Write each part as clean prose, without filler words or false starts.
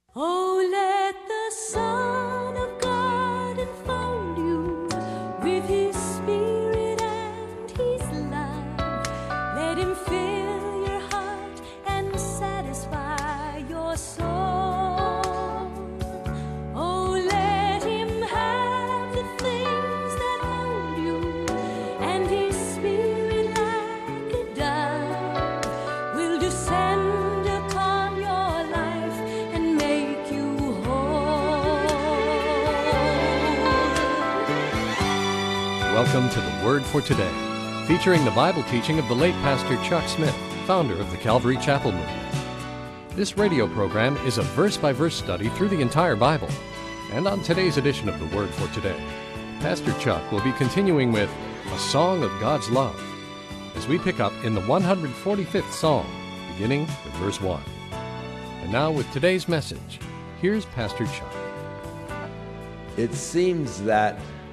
Oh, let the Son of God enfold you with His Spirit and His love. Let Him fill your heart and satisfy your soul. Oh, let Him have the things that hold you, and His Spirit like a dove will descend upon your life and make you whole. Welcome to the Word for Today, featuring the Bible teaching of the late Pastor Chuck Smith, founder of the Calvary Chapel movement. This radio program is a verse-by-verse study through the entire Bible. And on today's edition of the Word for Today, Pastor Chuck will be continuing with A Song of God's Love, as we pick up in the 145th Psalm, beginning with verse 1. And now with today's message, here's Pastor Chuck. It seems that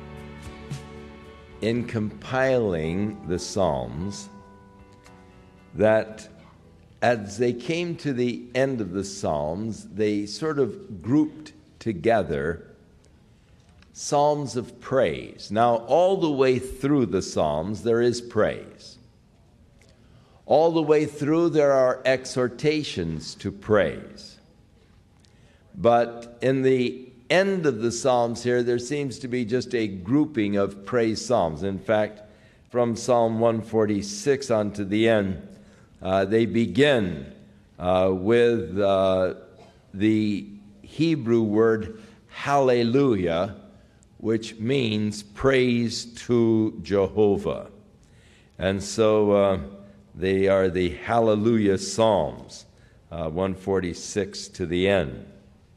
in compiling the Psalms, that as they came to the end of the Psalms, they sort of grouped together Psalms of praise. Now, all the way through the Psalms, there is praise. All the way through, there are exhortations to praise. But in the end of the Psalms here, there seems to be just a grouping of praise psalms. In fact, from Psalm 146 on to the end, they begin with the Hebrew word hallelujah, which means praise to Jehovah. And so they are the hallelujah psalms, 146 to the end.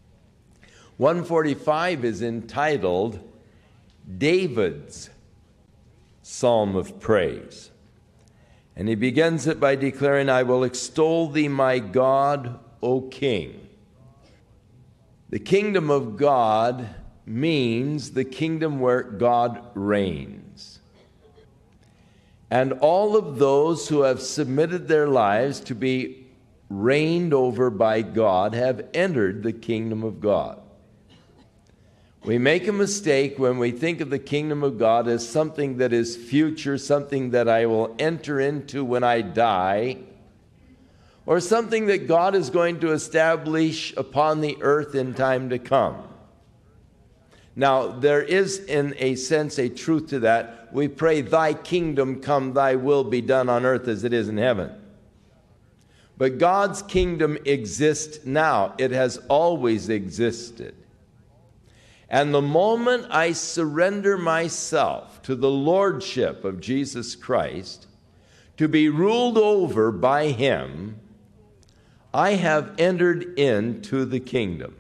145 is entitled David's Psalm of Praise. And he begins it by declaring, I will extol thee, my God, O King. The kingdom of God means the kingdom where God reigns. And all of those who have submitted their lives to be reigned over by God have entered the kingdom of God. We make a mistake when we think of the kingdom of God as something that is future, something that I will enter into when I die, or something that God is going to establish upon the earth in time to come. Now, there is, in a sense, a truth to that. We pray, thy kingdom come, thy will be done on earth as it is in heaven. But God's kingdom exists now. It has always existed. And the moment I surrender myself to the lordship of Jesus Christ, to be ruled over by Him, I have entered into the kingdom.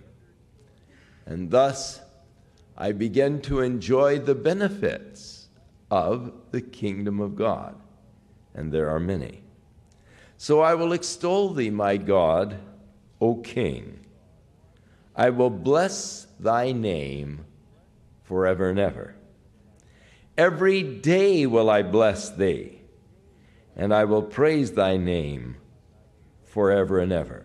And thus, I begin to enjoy the benefits of the kingdom of God. And there are many. So I will extol thee, my God, O King. I will bless thy name forever and ever. Every day will I bless thee, and I will praise thy name forever and ever.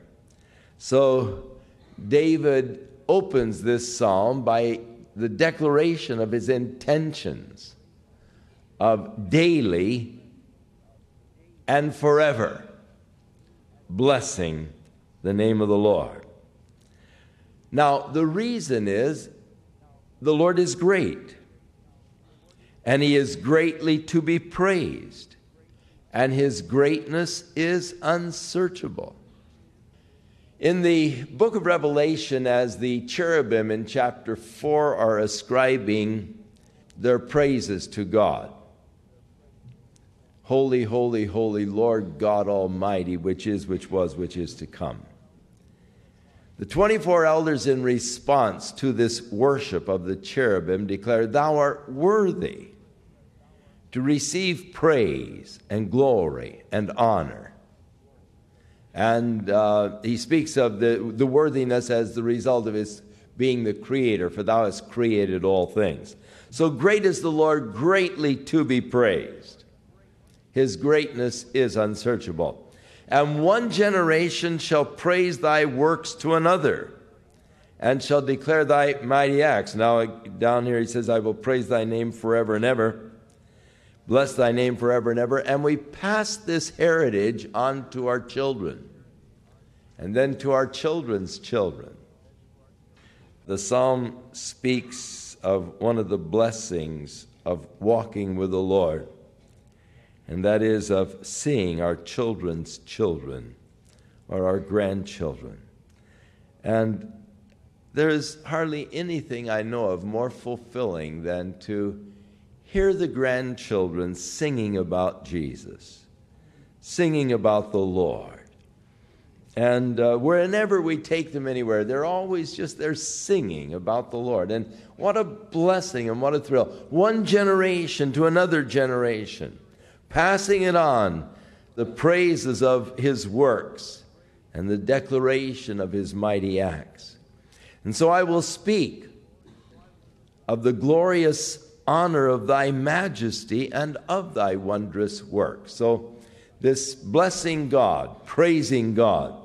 So David opens this psalm by the declaration of his intentions of daily and forever blessing the name of the Lord. Now, the reason is the Lord is great, and He is greatly to be praised, and His greatness is unsearchable. In the book of Revelation, as the cherubim in chapter 4 are ascribing their praises to God, holy, holy, holy, Lord God Almighty, which is, which was, which is to come. The 24 elders, in response to this worship of the cherubim, declare, thou art worthy to receive praise and glory and honor. And he speaks of the worthiness as the result of his being the creator, for thou hast created all things. So great is the Lord, greatly to be praised. His greatness is unsearchable. And one generation shall praise thy works to another, and shall declare thy mighty acts. Now down here he says, I will praise thy name forever and ever. Bless thy name forever and ever. And we pass this heritage on to our children, and then to our children's children. The psalm speaks of one of the blessings of walking with the Lord, and that is of seeing our children's children or our grandchildren. And there is hardly anything I know of more fulfilling than to hear the grandchildren singing about Jesus, singing about the Lord. And whenever we take them anywhere, they're always just there singing about the Lord. And what a blessing and what a thrill. One generation to another generation, passing it on, the praises of his works and the declaration of his mighty acts. And so I will speak of the glorious honor of thy majesty and of thy wondrous works. So this blessing God, praising God,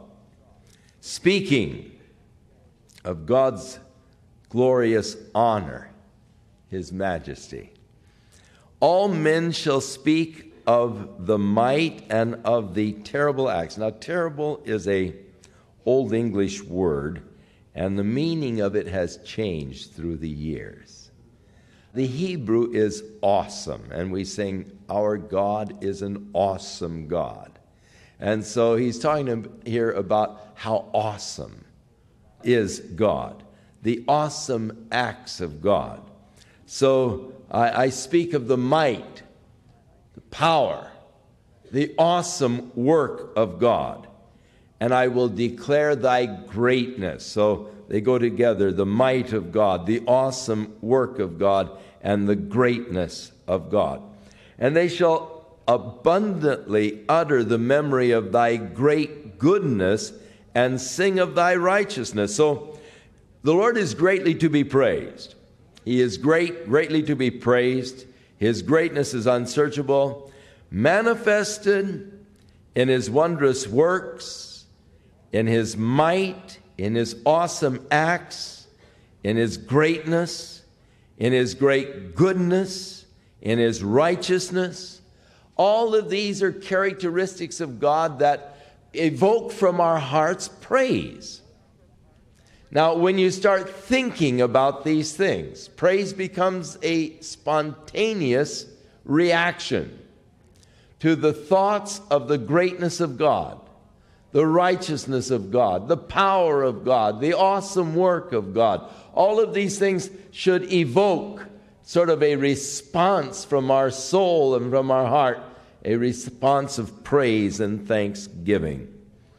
speaking of God's glorious honor, his majesty. All men shall speak of the might and of the terrible acts. Now, terrible is a Old English word, and the meaning of it has changed through the years. The Hebrew is awesome, and we sing, our God is an awesome God. And so he's talking here about how awesome is God, the awesome acts of God. So I speak of the might, the power, the awesome work of God, and I will declare thy greatness. So they go together, the might of God, the awesome work of God, and the greatness of God. And they shall abundantly utter the memory of thy great goodness and sing of thy righteousness. So the Lord is greatly to be praised. He is greatly to be praised. His greatness is unsearchable, manifested in his wondrous works, in his might, in his awesome acts, in his greatness, in his great goodness, in his righteousness. All of these are characteristics of God that evoke from our hearts praise. Now, when you start thinking about these things, praise becomes a spontaneous reaction to the thoughts of the greatness of God, the righteousness of God, the power of God, the awesome work of God. All of these things should evoke sort of a response from our soul and from our heart, a response of praise and thanksgiving.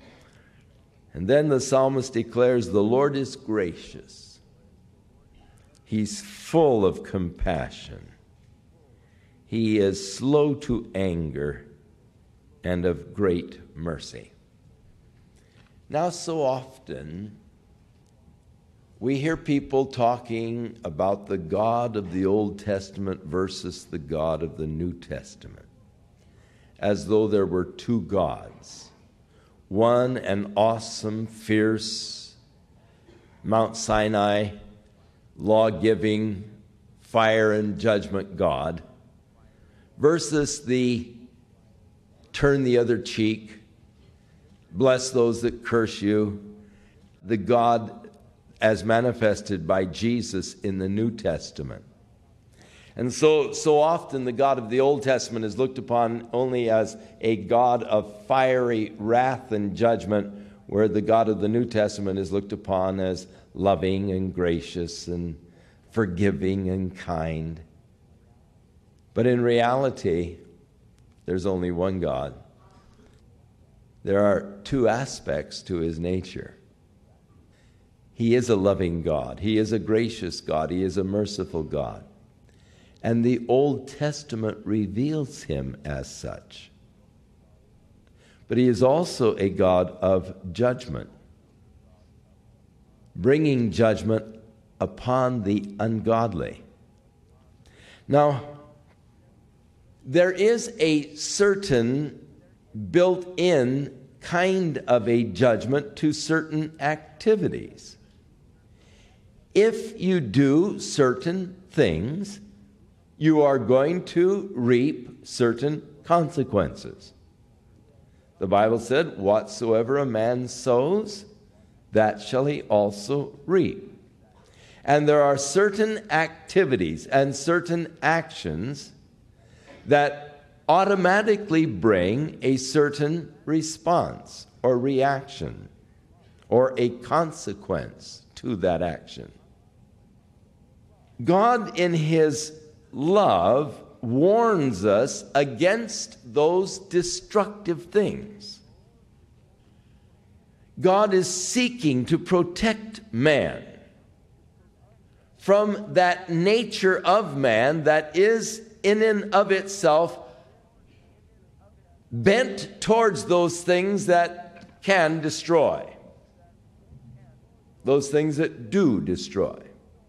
And then the psalmist declares, the Lord is gracious. He's full of compassion. He is slow to anger and of great mercy. Now, so often, we hear people talking about the God of the Old Testament versus the God of the New Testament, as though there were two gods. One, an awesome, fierce, Mount Sinai, law-giving, fire and judgment God, versus the turn the other cheek, bless those that curse you, the God as manifested by Jesus in the New Testament. And so often the God of the Old Testament is looked upon only as a God of fiery wrath and judgment, where the God of the New Testament is looked upon as loving and gracious and forgiving and kind. But in reality, there's only one God. There are two aspects to his nature. He is a loving God. He is a gracious God. He is a merciful God. And the Old Testament reveals him as such. But he is also a God of judgment, bringing judgment upon the ungodly. Now, there is a certain built-in kind of a judgment to certain activities. if you do certain things, you are going to reap certain consequences. The Bible said, whatsoever a man sows, that shall he also reap. And there are certain activities and certain actions that automatically bring a certain response or reaction or a consequence to that action. God, in His love, warns us against those destructive things. God is seeking to protect man from that nature of man that is in and of itself bent towards those things that can destroy, those things that do destroy.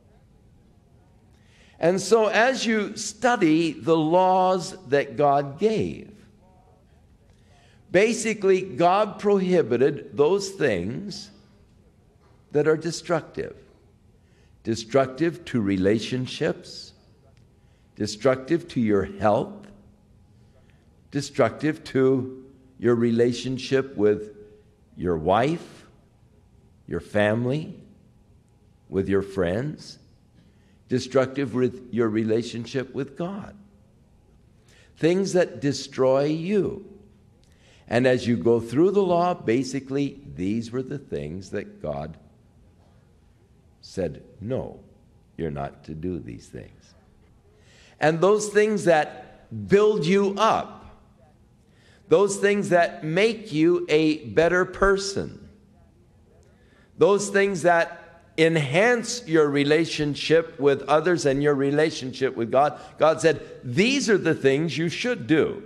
And so as you study the laws that God gave, basically God prohibited those things that are destructive. Destructive to relationships, destructive to your health, destructive to your relationship with your wife, your family, with your friends, destructive with your relationship with God. Things that destroy you. And as you go through the law, basically, these were the things that God said, no, you're not to do these things. And those things that build you up, those things that make you a better person, those things that enhance your relationship with others and your relationship with God, God said, these are the things you should do.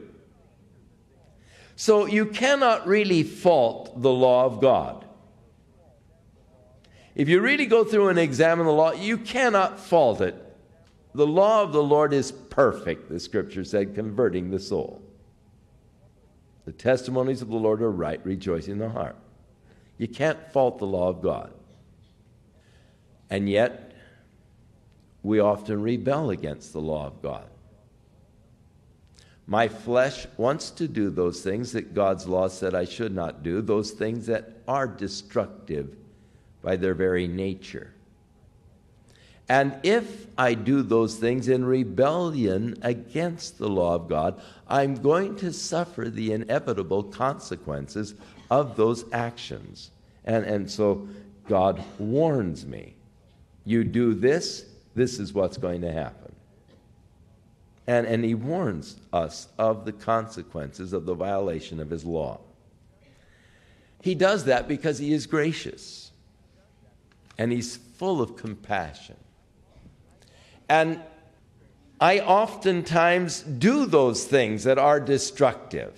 So you cannot really fault the law of God. If you really go through and examine the law, you cannot fault it. The law of the Lord is perfect, the Scripture said, converting the soul. The testimonies of the Lord are right, rejoicing in the heart. You can't fault the law of God. And yet, we often rebel against the law of God. My flesh wants to do those things that God's law said I should not do, those things that are destructive by their very nature. And if I do those things in rebellion against the law of God, I'm going to suffer the inevitable consequences of those actions. And so God warns me. You do this, this is what's going to happen. And He warns us of the consequences of the violation of His law. He does that because He is gracious. And He's full of compassion. And I oftentimes do those things that are destructive.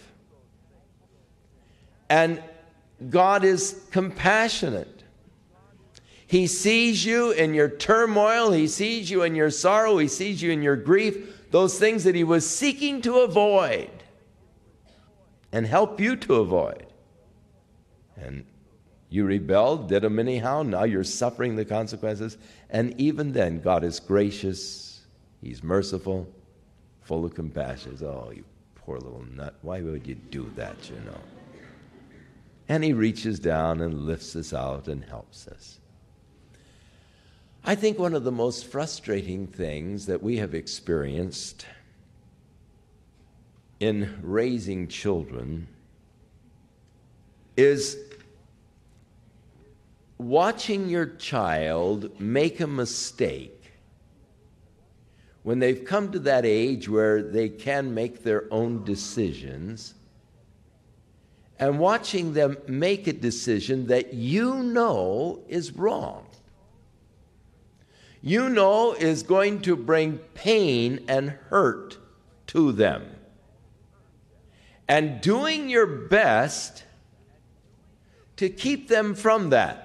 And God is compassionate. He sees you in your turmoil. He sees you in your sorrow. He sees you in your grief. Those things that He was seeking to avoid and help you to avoid. And you rebelled, did them anyhow. Now you're suffering the consequences. And even then, God is gracious. He's merciful, full of compassion. Oh, you poor little nut. Why would you do that, you know? And He reaches down and lifts us out and helps us. I think one of the most frustrating things that we have experienced in raising children is watching your child make a mistake when they've come to that age where they can make their own decisions, and watching them make a decision that you know is wrong. You know is going to bring pain and hurt to them. And doing your best to keep them from that.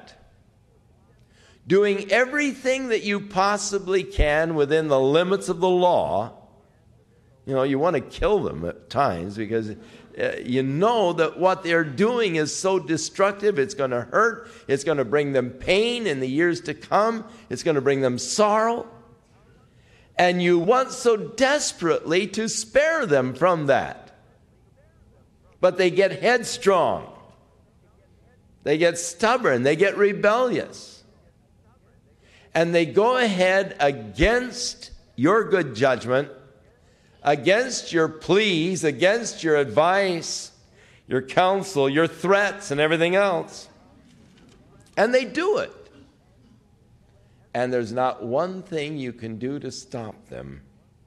Doing everything that you possibly can within the limits of the law. You know, you want to kill them at times because you know that what they're doing is so destructive. It's going to hurt. It's going to bring them pain in the years to come. It's going to bring them sorrow. And you want so desperately to spare them from that. But they get headstrong. They get stubborn. They get rebellious. And they go ahead against your good judgment, against your pleas, against your advice, your counsel, your threats, and everything else. And they do it. And there's not one thing you can do to stop them.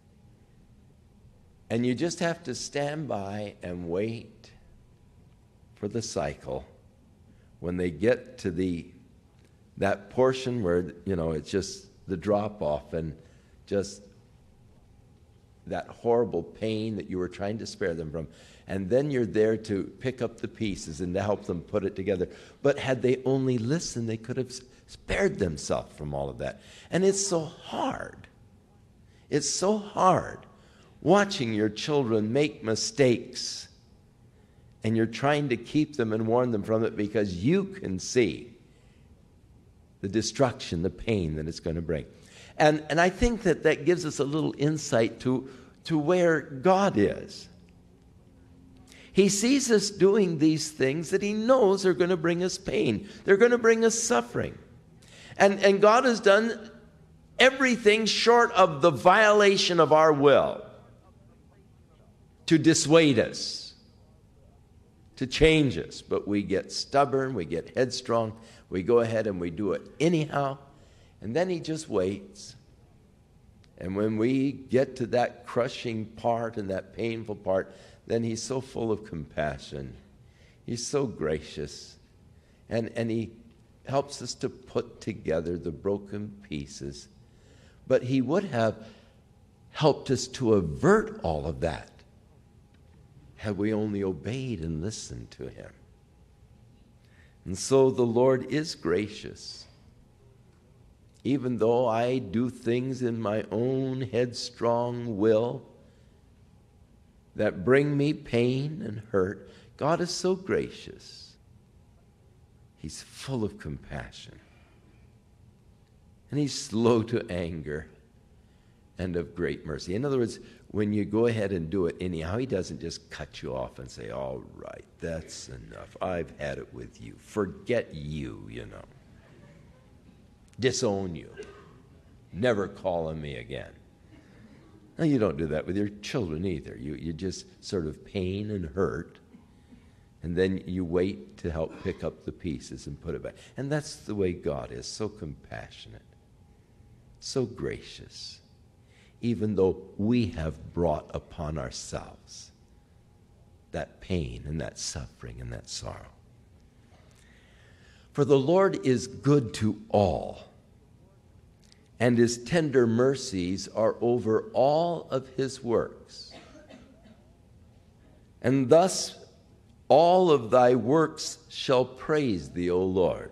And you just have to stand by and wait for the cycle. When they get to that portion where, it's just the drop-off and just that horrible pain that you were trying to spare them from. And then you're there to pick up the pieces and to help them put it together. But had they only listened, they could have spared themselves from all of that. And it's so hard. It's so hard watching your children make mistakes. And you're trying to keep them and warn them from it because you can see the destruction, the pain that it's going to bring. And I think that gives us a little insight to where God is. He sees us doing these things that he knows are going to bring us pain. They're going to bring us suffering. And God has done everything short of the violation of our will to dissuade us, to change us. But we get stubborn, we get headstrong, we go ahead and we do it anyhow. And then he just waits. And when we get to that crushing part and that painful part, then he's so full of compassion. He's so gracious. And he helps us to put together the broken pieces. But he would have helped us to avert all of that had we only obeyed and listened to him. And so the Lord is gracious. Even though I do things in my own headstrong will that bring me pain and hurt, God is so gracious. He's full of compassion. And he's slow to anger and of great mercy. In other words, when you go ahead and do it anyhow, he doesn't just cut you off and say, all right, that's enough. I've had it with you. Forget you, Disown you. Never call on me again. Now, you don't do that with your children either. You just sort of pain and hurt, and then you wait to help pick up the pieces and put it back. And that's the way God is, so compassionate, so gracious, even though we have brought upon ourselves that pain and that suffering and that sorrow. For the Lord is good to all, and his tender mercies are over all of his works. And thus all of thy works shall praise thee, O Lord.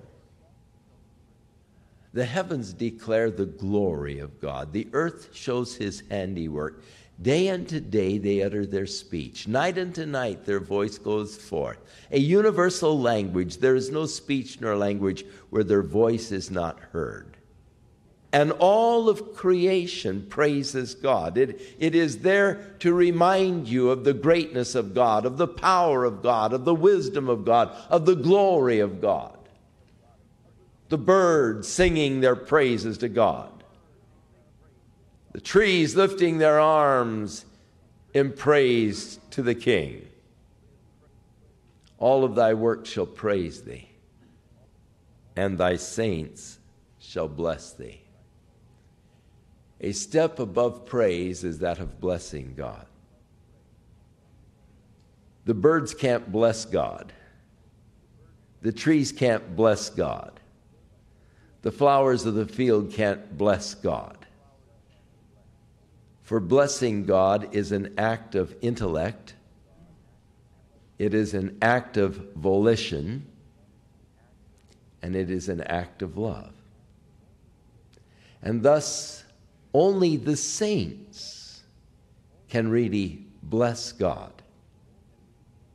The heavens declare the glory of God. The earth shows his handiwork. Day unto day they utter their speech. Night unto night their voice goes forth. A universal language. There is no speech nor language where their voice is not heard. And all of creation praises God. It is there to remind you of the greatness of God, of the power of God, of the wisdom of God, of the glory of God. The birds singing their praises to God. The trees lifting their arms in praise to the King. All of thy works shall praise thee, and thy saints shall bless thee. A step above praise is that of blessing God. The birds can't bless God. The trees can't bless God. The flowers of the field can't bless God. For blessing God is an act of intellect. It is an act of volition. And it is an act of love. And thus, only the saints can really bless God.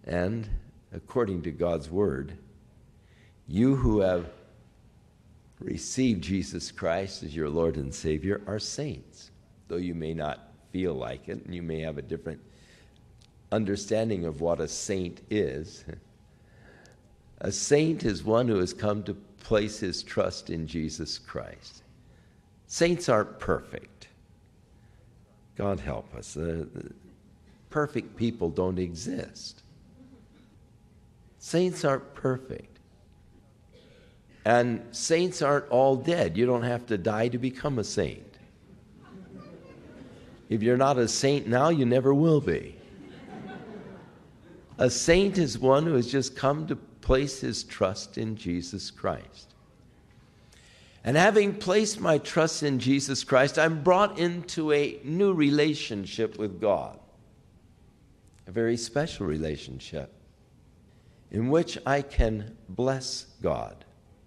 And according to God's word, you who have received Jesus Christ as your Lord and Savior are saints. Though you may not feel like it, and you may have a different understanding of what a saint is. A saint is one who has come to place his trust in Jesus Christ. Saints aren't perfect. God help us. Perfect people don't exist. Saints aren't perfect. And saints aren't all dead. You don't have to die to become a saint. If you're not a saint now, you never will be. A saint is one who has just come to place his trust in Jesus Christ. And having placed my trust in Jesus Christ, I'm brought into a new relationship with God. A very special relationship in which I can bless God.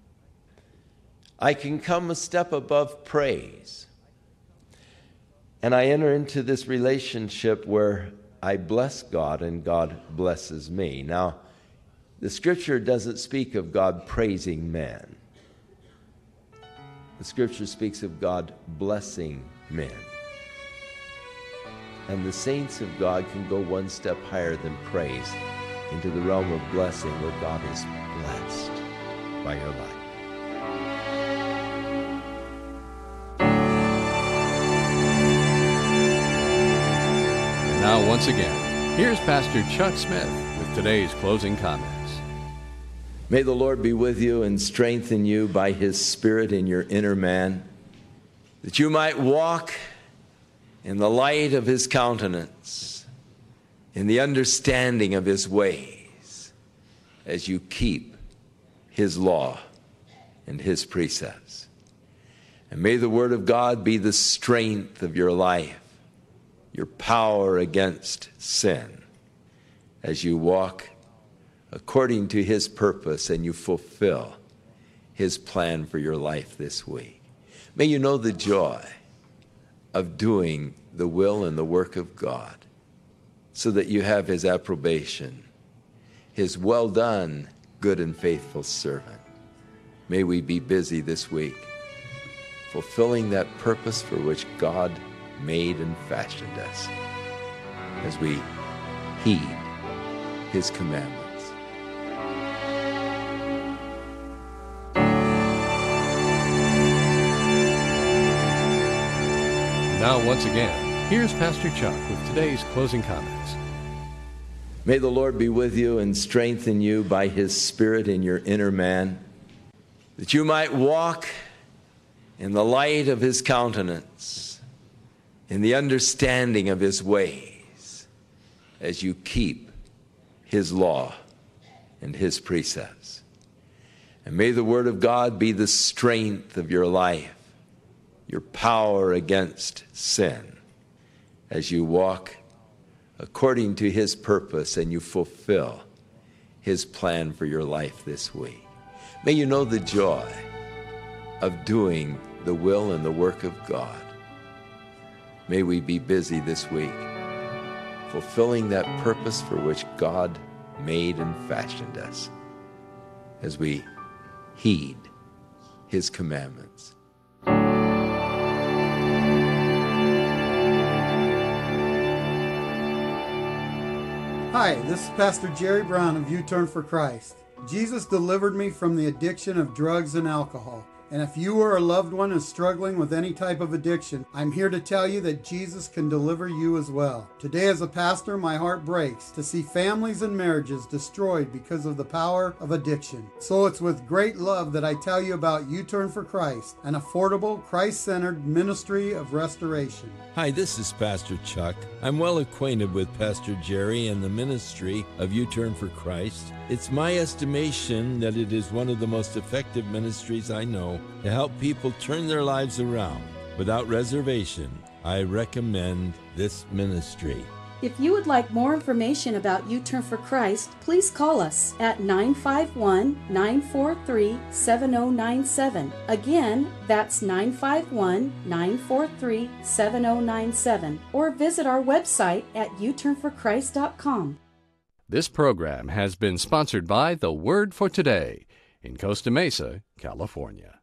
I can come a step above praise. And I enter into this relationship where I bless God and God blesses me. Now, the scripture doesn't speak of God praising man. The scripture speaks of God blessing men. And the saints of God can go one step higher than praise into the realm of blessing where God is blessed by your life. And now, once again, here's Pastor Chuck Smith with today's closing comments. May the Lord be with you and strengthen you by his Spirit in your inner man, that you might walk in the light of his countenance, in the understanding of his ways, as you keep his law and his precepts. And may the word of God be the strength of your life, your power against sin, as you walk according to his purpose and you fulfill his plan for your life this week. May you know the joy of doing the will and the work of God, so that you have his approbation, his well done, good and faithful servant. May we be busy this week fulfilling that purpose for which God made and fashioned us, as we heed his commandments. Now, once again, here's Pastor Chuck with today's closing comments. May the Lord be with you and strengthen you by his Spirit in your inner man, that you might walk in the light of his countenance, in the understanding of his ways, as you keep his law and his precepts. And may the word of God be the strength of your life, your power against sin, as you walk according to his purpose and you fulfill his plan for your life this week. May you know the joy of doing the will and the work of God. May we be busy this week fulfilling that purpose for which God made and fashioned us, as we heed his commandments. Hi, this is Pastor Jerry Brown of U-Turn for Christ. Jesus delivered me from the addiction of drugs and alcohol. And if you or a loved one is struggling with any type of addiction, I'm here to tell you that Jesus can deliver you as well. Today as a pastor, my heart breaks to see families and marriages destroyed because of the power of addiction. So it's with great love that I tell you about U-Turn for Christ, an affordable, Christ-centered ministry of restoration. Hi, this is Pastor Chuck. I'm well acquainted with Pastor Jerry and the ministry of U-Turn for Christ. It's my estimation that it is one of the most effective ministries I know to help people turn their lives around. Without reservation, I recommend this ministry. If you would like more information about U-Turn for Christ, please call us at 951-943-7097. Again, that's 951-943-7097. Or visit our website at uturnforchrist.com. This program has been sponsored by The Word for Today in Costa Mesa, California.